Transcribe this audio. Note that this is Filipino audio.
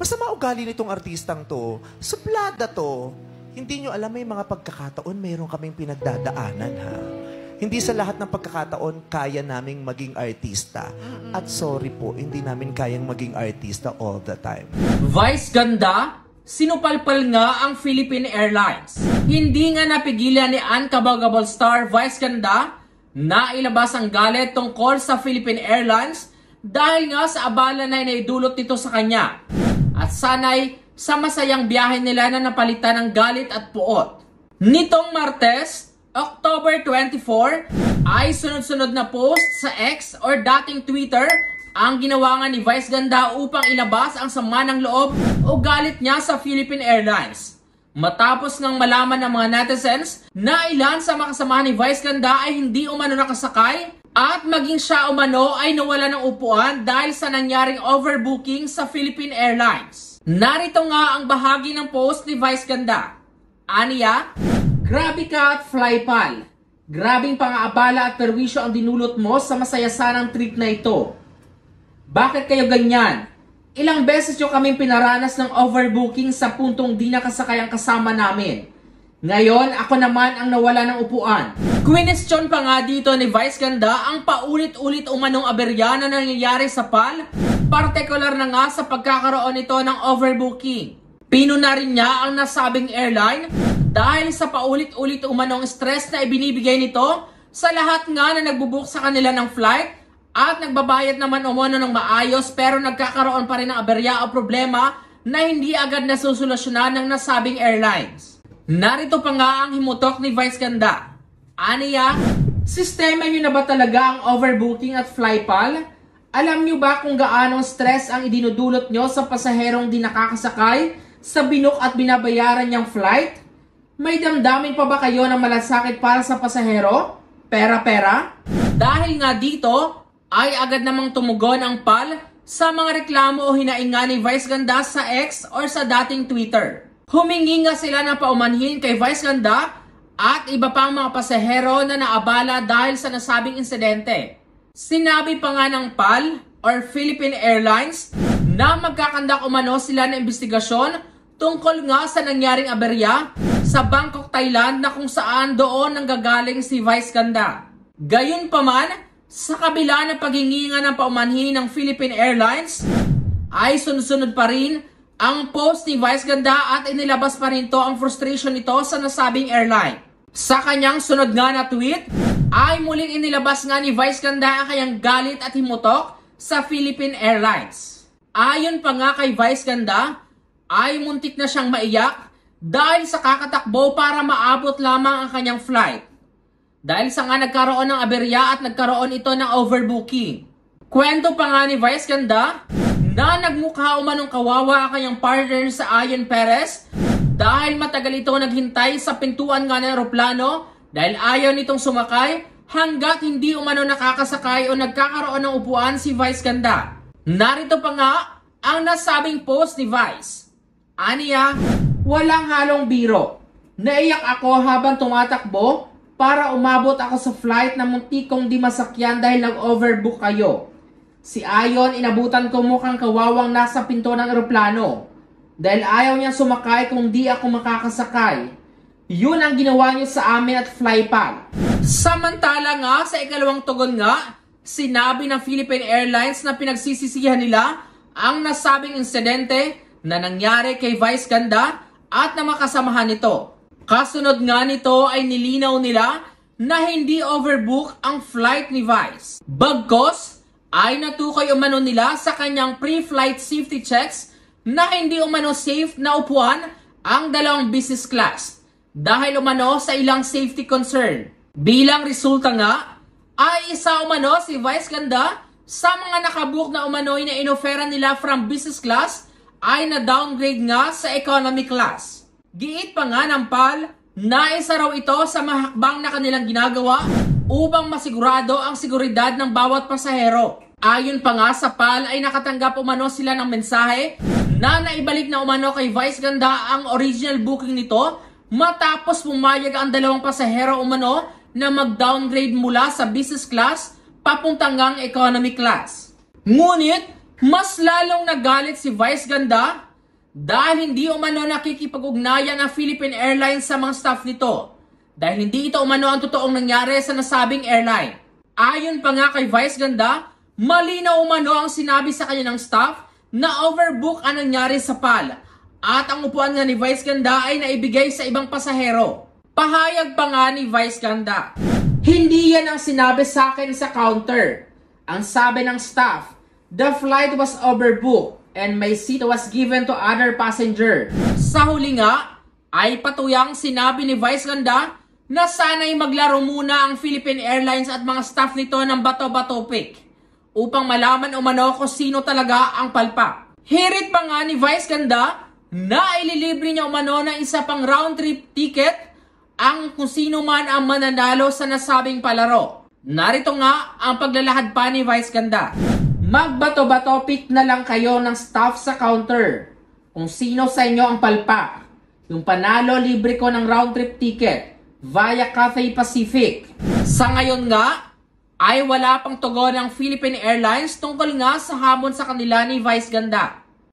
Masama ugali nitong artistang to. Suplada to. Hindi nyo alam, may mga pagkakataon, mayroon kaming pinagdadaanan, ha? Hindi sa lahat ng pagkakataon kaya naming maging artista. At sorry po, hindi namin kayang maging artista all the time. Vice ganda, sinupalpal nga ang Philippine Airlines. Hindi nga napigilan ni Ann Kabagabal star Vice ganda na ilabas ang galit tungkol sa Philippine Airlines dahil nga sa abala na inaidulot nito sa kanya. At sanay sa masayang biyahe nila na napalitan ng galit at puot. Nitong Martes, October 24, ay sunod-sunod na post sa X or dating Twitter ang ginawa nga ni Vice ganda upang ilabas ang sama ng loob o galit niya sa Philippine Airlines. Matapos ngang malaman ng mga netizens na ilan sa makasama ni Vice ganda ay hindi umano nakasakay at maging siya umano ay nawala ng upuan dahil sa nangyaring overbooking sa Philippine Airlines. Narito nga ang bahagi ng post ni Vice ganda. Aniya, grabe ka at flypal. Grabing pang-aabala at perwisyo ang dinulot mo sa masayasanang trip na ito. Bakit kayo ganyan? Ilang beses nyo kaming pinaranas ng overbooking sa puntong di nakasakay ang kasama namin. Ngayon, ako naman ang nawala ng upuan. Kwinestyon pa nga dito ni Vice ganda ang paulit-ulit umanong aberya na nangyayari sa PAL, partikular na nga sa pagkakaroon nito ng overbooking. Pinuna rin niya ang nasabing airline dahil sa paulit-ulit umanong stress na ibinibigay nito sa lahat nga na nagbubook sa kanila ng flight at nagbabayad naman umano ng maayos pero nagkakaroon pa rin ng aberya o problema na hindi agad nasusolusyonan ng nasabing airlines. Narito pa nga ang himutok ni Vice ganda. Aniya, sistema nyo na ba talaga ang overbooking at flypal? Alam nyo ba kung gaanong stress ang idinudulot nyo sa pasaherong di nakakasakay sa binook at binabayaran niyang flight? May damdamin pa ba kayo ng malasakit para sa pasahero? Pera-pera? Dahil nga dito, ay agad namang tumugon ang PAL sa mga reklamo o hinainga ni Vice ganda sa X or sa dating Twitter. Humingi nga sila ng paumanhin kay Vice ganda at iba pang mga pasahero na naabala dahil sa nasabing insidente. Sinabi pa nga ng PAL or Philippine Airlines na magkakandak umano sila ng investigasyon tungkol nga sa nangyaring aberya sa Bangkok, Thailand na kung saan doon nanggagaling si Vice ganda. Gayunpaman, sa kabila ng paghingi nga ng paumanhin ng Philippine Airlines, ay sunod-sunod pa rin ang post ni Vice ganda at inilabas pa rin to ang frustration nito sa nasabing airline. Sa kanyang sunod nga na tweet, ay muling inilabas nga ni Vice ganda ang kanyang galit at himutok sa Philippine Airlines. Ayon pa nga kay Vice ganda, ay muntik na siyang maiyak dahil sa kakatakbo para maabot lamang ang kanyang flight. Dahil sa nga nagkaroon ng aberya at nagkaroon ito ng overbooking. Kwento pa nga ni Vice ganda na nagmukha umanong kawawa ang kanyang partner sa Ayon Perez dahil matagal ito naghintay sa pintuan nga ng aeroplano dahil ayaw nitong sumakay hanggat hindi umano nakakasakay o nagkakaroon ng upuan si Vice ganda. Narito pa nga ang nasabing post ni Vice. Aniya, walang halong biro. Naiyak ako habang tumatakbo para umabot ako sa flight na muntik kong di masakyan dahil nag-overbook kayo. Si Ayon, inabutan ko mukhang kawawang nasa pinto ng eroplano. Dahil ayaw niya sumakay kung di ako makakasakay. Yun ang ginawa niyo sa amin at flypal. Samantala nga, sa ikalawang tugon nga, sinabi ng Philippine Airlines na pinagsisisihan nila ang nasabing insidente na nangyari kay Vice ganda at na makasamahan nito. Kasunod nga nito ay nilinaw nila na hindi overbook ang flight ni Vice. Bagkos, ay natukoy umano nila sa kanyang pre-flight safety checks na hindi umano safe na upuan ang dalawang business class dahil umano sa ilang safety concern. Bilang resulta nga, ay isa umano si Vice ganda sa mga nakabook na umano'y na inofera nila from business class ay na-downgrade nga sa economy class. Giit pa nga ng PAL na isa raw ito sa mahakbang na kanilang ginagawa upang masigurado ang seguridad ng bawat pasahero. Ayon pa nga sa PAL ay nakatanggap umano sila ng mensahe na naibalik na umano kay Vice ganda ang original booking nito matapos pumayag ang dalawang pasahero umano na mag-downgrade mula sa business class papuntang economy class. Ngunit, mas lalong nagalit si Vice ganda dahil hindi umano nakikipag-ugnayan ang Philippine Airlines sa mga staff nito dahil hindi ito umano ang totoong nangyari sa nasabing airline. Ayon pa nga kay Vice Ganda, malinaw umano ang sinabi sa kanya ng staff na overbook ang nangyari sa PAL at ang upuan nga ni Vice Ganda ay naibigay sa ibang pasahero. Pahayag pa nga ni Vice Ganda, hindi yan ang sinabi sa akin sa counter. Ang sabi ng staff, the flight was overbooked and my seat was given to other passenger. Sa huli nga, ay patuyang sinabi ni Vice Ganda na sana'y maglaro muna ang Philippine Airlines at mga staff nito ng bato-bato pick upang malaman umano kung sino talaga ang palpak. Hirit pa nga ni Vice Ganda na ililibre niya umano ng isa pang round trip ticket ang kung sino man ang mananalo sa nasabing palaro. Narito nga ang paglalahad pa ni Vice Ganda. Magbato-bato pick na lang kayo ng staff sa counter kung sino sa inyo ang palpak. Yung panalo, libre ko ng round trip ticket via Cathay Pacific. Sa ngayon nga, ay wala pang tugon ng Philippine Airlines tungkol nga sa hamon sa kanila ni Vice Ganda.